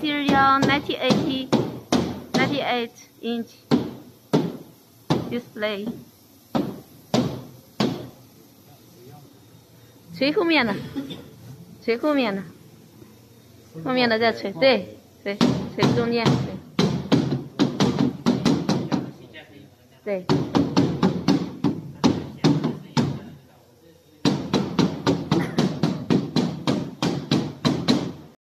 Serial 98-inch display。吹后面的，吹后面的，后面的再吹，对对，吹中间，对。对。